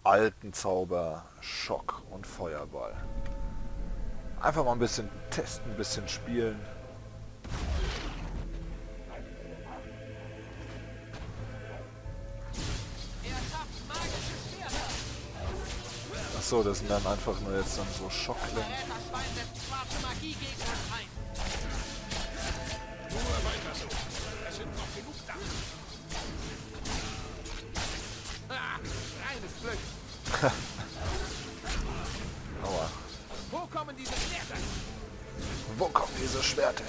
alten Zauber Schock und Feuerball. Einfach mal ein bisschen testen, ein bisschen spielen. Achso, das sind dann einfach nur jetzt dann so Schockklingen. Aua. Wo kommen diese Schwerter? Wo kommen diese Schwerter?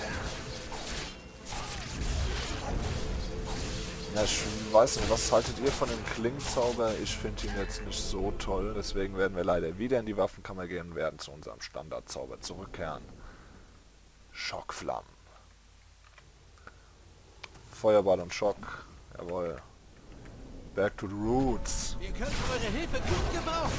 Ja, ich weiß nicht, was haltet ihr von dem Klingenzauber? Ich finde ihn jetzt nicht so toll, deswegen werden wir leider wieder in die Waffenkammer gehen und werden zu unserem Standardzauber zurückkehren. Schockflammen. Feuerball und Schock. Jawohl. Back to the roots. Wir können eure Hilfe gut gebrauchen.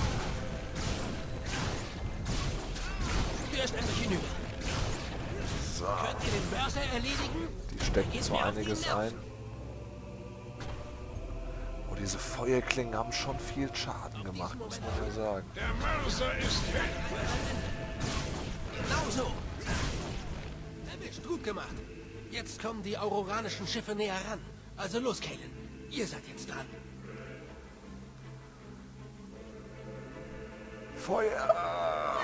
Erst endlich hinüber. So. Könnt ihr den Börser erledigen? Die stecken zwar einiges ein. Oh, diese Feuerklingen haben schon viel Schaden gemacht, muss man ja sagen. Der Mörser ist weg. Genau so. Erwischt, gut gemacht. Jetzt kommen die auroranischen Schiffe näher ran. Also los, Kalen. Ihr seid jetzt dran. Feuer!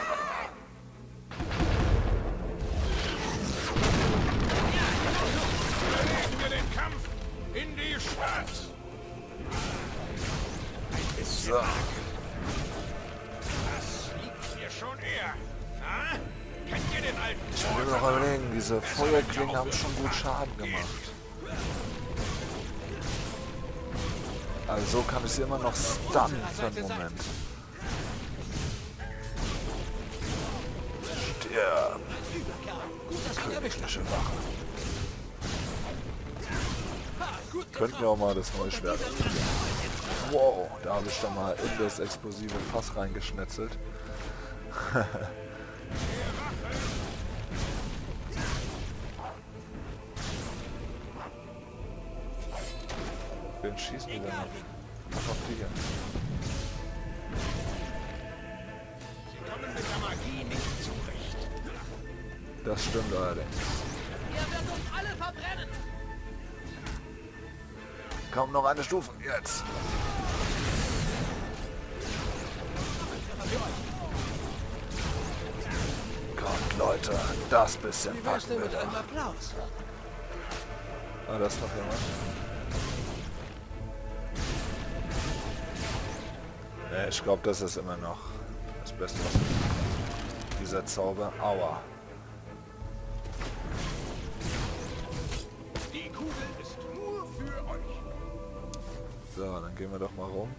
Verlegen wir den Kampf in die Stadt. So. Das liegt mir schon eher. Na? Kennt ihr den alten Ich will noch mal überlegen, diese Feuerklingen haben schon gut Schaden gemacht. Also so kann ich sie immer noch stunnen für einen Moment. Stirb, Gut, dass ihr erwischt habt. königliche Wache. Könnten wir auch mal das neue Schwert ausprobieren. Wow, da habe ich dann mal in das explosive Fass reingeschnetzelt. Wen schießen die denn noch? Ach, auf die hier. Sie kommen mit der Magie nicht zurecht. Das stimmt allerdings. Ihr werdet uns alle verbrennen. Kaum noch eine Stufe, jetzt. Kommt Leute, das bisschen Wie wär's packen denn wir mit einem doch. Applaus? Ah, da ist noch jemand. Ja, ich glaube, das ist immer noch das Beste, was dieser Zauber. Aua. Die Kugel ist nur für euch. So, dann gehen wir doch mal rum.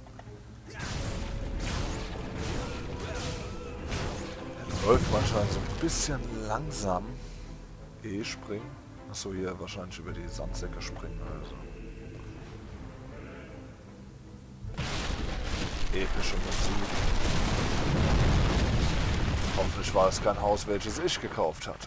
Läuft anscheinend so ein bisschen langsam. Springen. Achso, hier wahrscheinlich über die Sandsäcke springen oder so. Epische Musik. Hoffentlich war es kein Haus, welches ich gekauft hatte.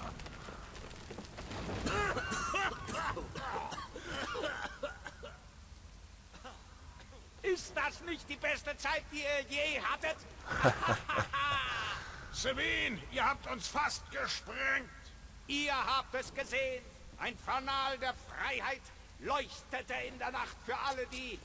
Ist das nicht die beste Zeit, die ihr je hattet? Sabine, ihr habt uns fast gesprengt. Ihr habt es gesehen. Ein Fanal der Freiheit leuchtete in der Nacht für alle, die...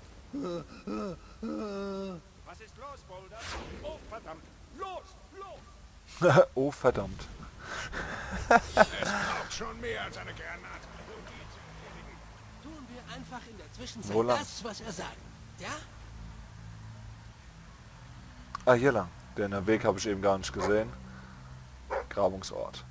Was ist los, Boulder? Oh, verdammt. Los, los! Oh, verdammt. Es braucht schon mehr als eine Granate. Tun wir einfach in der Zwischenzeit Wo lang? das, was er sagt. Ja? Ah, hier lang. Den Weg habe ich eben gar nicht gesehen. Grabungsort.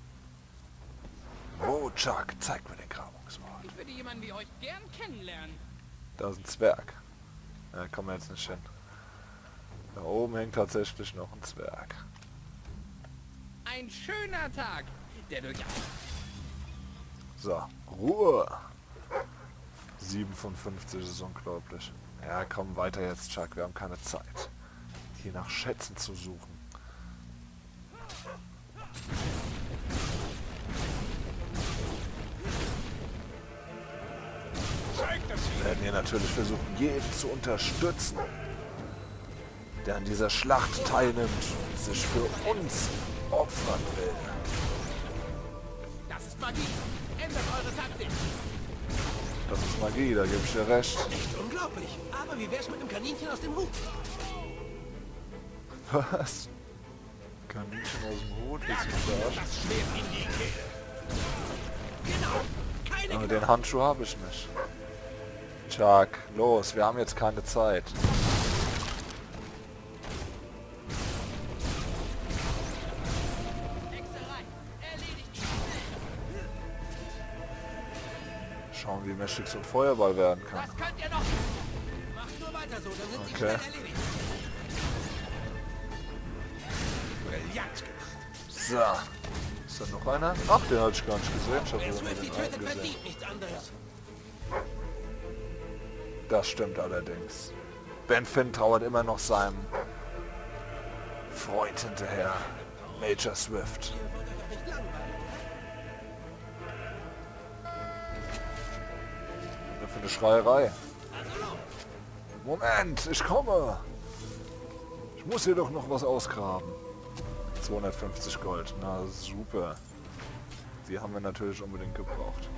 Wo, Chuck? Zeig mir den Grabungsort. Ich würde jemanden wie euch gern kennenlernen. Da ist ein Zwerg. Da kommen wir jetzt nicht hin. Da oben hängt tatsächlich noch ein Zwerg. Ein schöner Tag, der durchaus... So, Ruhe! 7 von 50 ist unglaublich. Ja, komm weiter jetzt, Chuck. Wir haben keine Zeit, hier nach Schätzen zu suchen. Zeigt das Wir werden hier natürlich versuchen, jeden zu unterstützen. der an dieser Schlacht teilnimmt und sich für uns opfern will. Das ist Magie. Ändert eure Taktik. Das ist Magie, da gebe ich dir recht. Echt unglaublich. Aber wie wär's mit einem Kaninchen aus dem Hut? Was? Kaninchen aus dem Hut? Willst du mich verarschen? Das Schwert in die Kehle. Genau. Keine Aber genau. den Handschuh habe ich nicht. Chuck, los, wir haben jetzt keine Zeit. Hexerei. Erledigt. Schauen, wie mächtig so ein Feuerball werden kann. Das könnt ihr noch. Macht nur weiter so, dann sind sie Okay. schnell erledigt. Brillant gemacht. So. Ist da noch einer? Ach, den hatte ich gar nicht gesehen. Ich habe Wer nur Swifty den tötet, einen gesehen. verdient nichts anderes. Das stimmt allerdings. Ben Finn trauert immer noch seinem Freund hinterher. Major Swift. Ihr wollt euch doch nicht langweilen. Nur für eine Schreierei. Also los. Moment, ich komme. Ich muss hier doch noch was ausgraben. 250 Gold. Na, super. Die haben wir natürlich unbedingt gebraucht.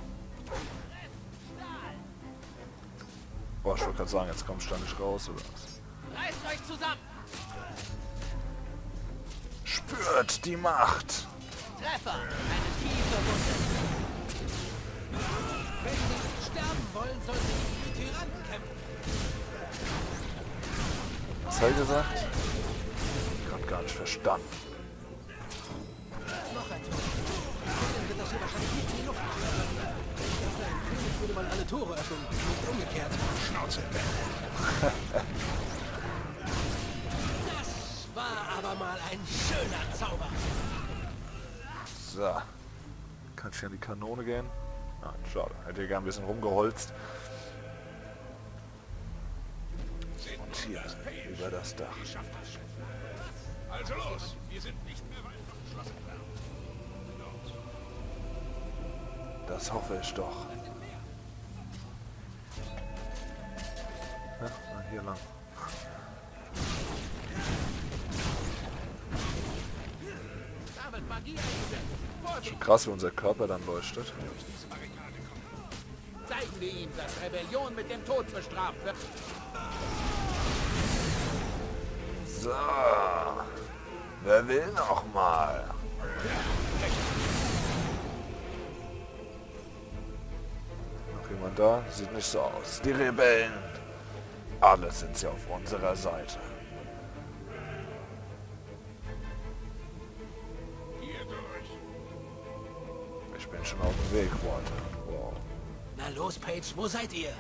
Boah, ich wollte gerade sagen, jetzt kommst du da nicht raus, oder was? Reißt euch zusammen. Spürt die Macht. Treffer. Eine tiefe Wunde. Wenn sie nicht sterben wollen, sollen sie gegen die Tyrannen kämpfen. Was hat er gesagt? Gerade gar nicht verstanden. Noch ein Tor. Dann wird das hier wahrscheinlich nicht in die Luft fliegen. Im König würde man alle Tore öffnen, nicht umgekehrt. Schnauze. Das war aber mal ein schöner Zauber. So. Kann ich hier an die Kanone gehen? Nein, schade. Hätte ich gern ein bisschen rumgeholzt. Und hier, über das Dach. Ich schaff das schon. Also los, wir sind nicht mehr weit vom Schloss entfernt. Das hoffe ich doch. Ja, na, hier lang. Da wird Magie eingesetzt. Schon krass, wie unser Körper dann leuchtet. Zeigen wir ihm, dass Rebellion mit dem Tod bestraft wird. So. Wer will noch mal? Noch jemand da? Sieht nicht so aus. Die Rebellen. Alle sind sie auf unserer Seite. Hier durch. Ich bin schon auf dem Weg, Walter. Wow. Na los, Paige, wo seid ihr?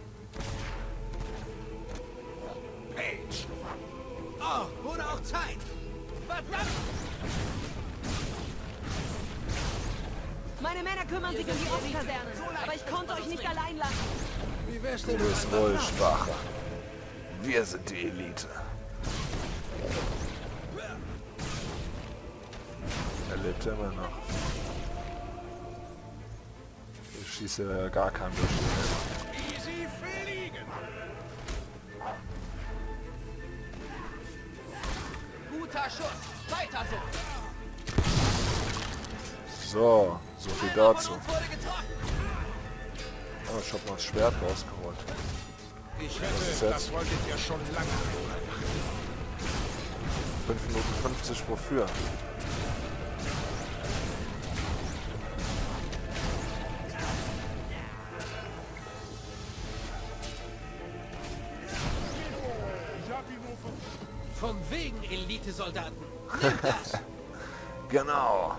Page. Oh, wurde auch Zeit. Verdammt! Meine Männer kümmern sich um die Ostkasernen, aber ich konnte euch nicht allein lassen. Wie wär's Du denn bist mit einem wohl Plan? schwach. Wir sind die Elite. Er lebt immer noch. Ich schieße ja gar keinen durch. Wie sie fliegen. Guter Schuss. Weiter so. So, so viel dazu. Von uns wurde getroffen. Oh, ich hab noch das Schwert rausgeholt. Ich ist wette, jetzt? das wolltet ihr schon lange. 5 Minuten 50 wofür? Von wegen Elitesoldaten. Nimm das. Genau.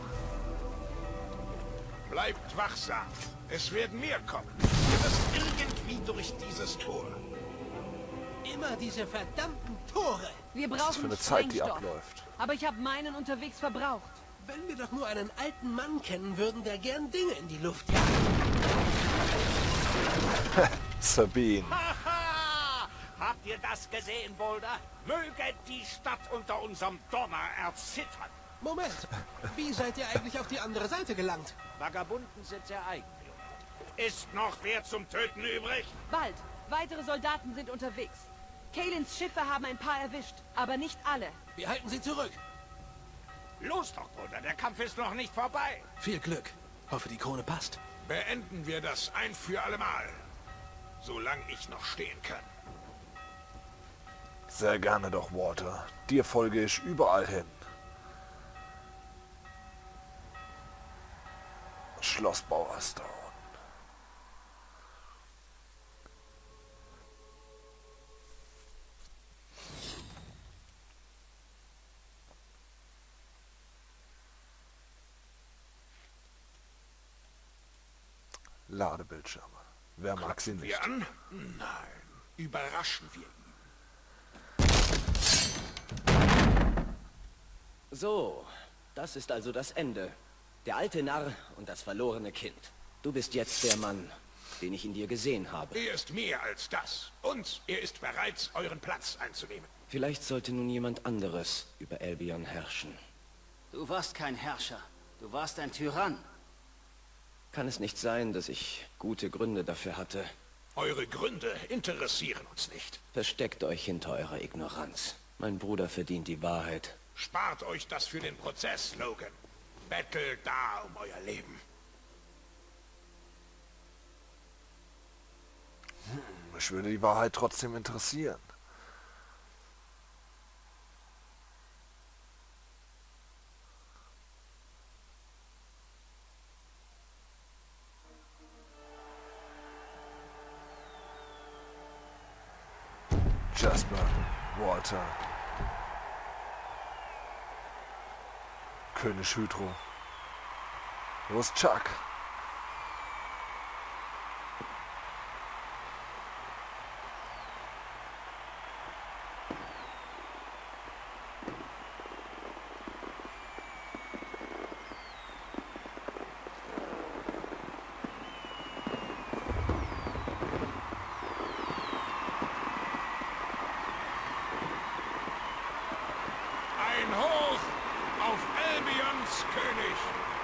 Bleibt wachsam. Es werden mehr kommen. Ihr müsst irgendwie durch dieses Tor. Immer diese verdammten Tore. Wir Was brauchen für eine Zeit, die Sprengstoff. abläuft. Aber ich habe meinen unterwegs verbraucht. Wenn wir doch nur einen alten Mann kennen würden, der gern Dinge in die Luft jagt. Sabine. Haha! Habt ihr das gesehen, Boulder? Möge die Stadt unter unserem Donner erzittern. Moment, wie seid ihr eigentlich auf die andere Seite gelangt? Vagabunden sind sehr eigenwillig. Ist noch wer zum Töten übrig? Bald. Weitere Soldaten sind unterwegs. Kalins Schiffe haben ein paar erwischt, aber nicht alle. Wir halten sie zurück. Los doch, Bruder, der Kampf ist noch nicht vorbei. Viel Glück. Hoffe, die Krone passt. Beenden wir das ein für allemal. Solange ich noch stehen kann. Sehr gerne doch, Walter. Dir folge ich überall hin. Schloss Bowerstone. Ladebildschirme. Wer mag sie nicht? Wir an? Nein. Überraschen wir ihn. So, das ist also das Ende. Der alte Narr und das verlorene Kind. Du bist jetzt der Mann, den ich in dir gesehen habe. Er ist mehr als das. Und er ist bereit, euren Platz einzunehmen. Vielleicht sollte nun jemand anderes über Albion herrschen. Du warst kein Herrscher. Du warst ein Tyrann. Kann es nicht sein, dass ich gute Gründe dafür hatte? Eure Gründe interessieren uns nicht. Versteckt euch hinter eurer Ignoranz. Mein Bruder verdient die Wahrheit. Spart euch das für den Prozess, Logan. Bettelt da um euer Leben. Mich würde die Wahrheit trotzdem interessieren. Jasper, Walter, König Hydro. Wo ist Chuck? Ein Hoch auf Albions König!